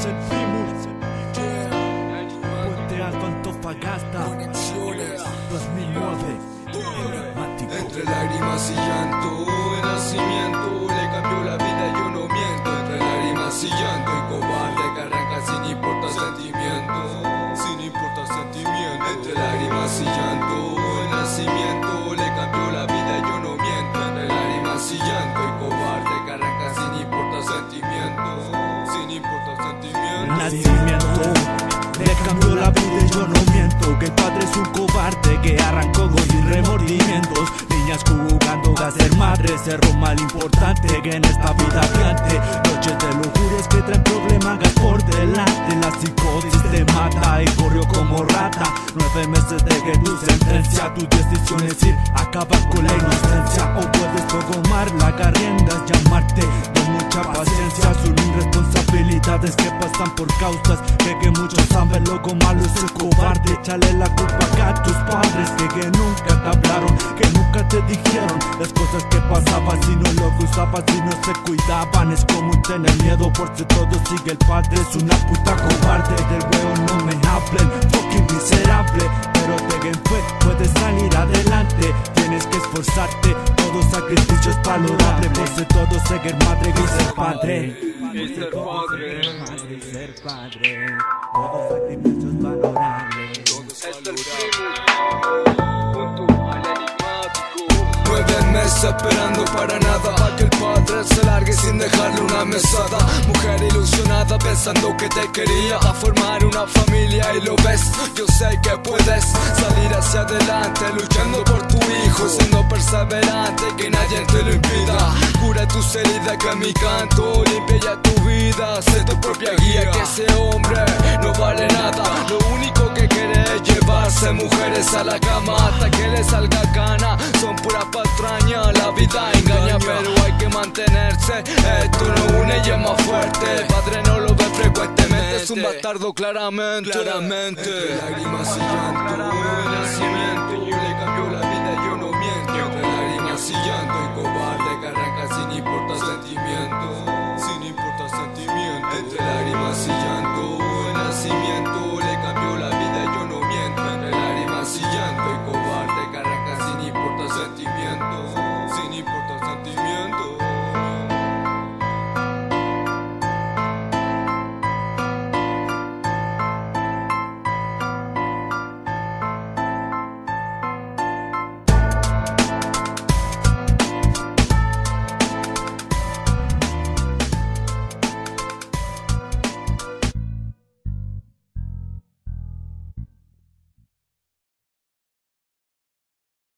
el Primus. Puente Alto, Antofagasta, 2009. Entre lágrimas y llanto, el nacimiento le cambió la vida, yo no miento. Entre lágrimas y llanto, y cobarde que arranca sin importar sentimiento. Sin importar sentimiento. Entre lágrimas y llanto, el nacimiento le cambió la vida, yo no miento. Entre lágrimas y llanto, y cobarde que arranca sin importar sentimiento. Sin importar sentimiento. El nacimiento le cambió la vida y yo no miento. Que el padre es un cobarde que arrancó sin remordimientos. Niñas jugando a ser madres, cerró mal importante que en esta vida viante. Noches de lujurias que traen problemas por delante. La psicosis te mata y corrió como rata. 9 meses de que tu sentencia, tu decisión es ir a acabar con la inocencia. O puedes tomar la carrienda, es llamarte de mucha paciencia. Son irresponsabilidades que pasan por causas que muchos saben. Loco malo es el cobarde. Échale la culpa acá a tus padres que nunca te hablaron, que nunca te dijeron las cosas que pasaban. Si no lo usaban, si no se cuidaban. Es como tener miedo por si todo sigue el padre. Es una puta cobarde. Del huevo no me hablen, fucking miserable. Pero de fe puedes salir adelante. Tienes que esforzarte, todo sacrificio es valorable. Por si todo seguir madre y ser padre. Y ser padre. Ser padre, todo sacrificio es valorable. Este es el Primus, junto al enigmático. 9 meses esperando para nada, pa' que el padre se largue sin dejarle una mesada. Mujer ilusionada pensando que te quería, a formar una familia y lo ves. Yo sé que puedes salir hacia adelante, luchando por tu hijo, siendo perseverante, que nadie te lo impida. Cura tus heridas que mi canto limpia ya tu vida. Sé tu propia guía, que ese hombre no vale nada. Lo único que quiere es llevarse mujeres a la cama hasta que le salga cana. Son puras patrañas, la vida engaña, pero hay que mantenerse. Esto no une y es más fuerte. El padre no lo ve frecuentemente, es un bastardo claramente. Entre lágrimas y llanto, el nacimiento le cambió la vida, yo no miento. Entre lágrimas y llanto, y cobarde que arranca sin importar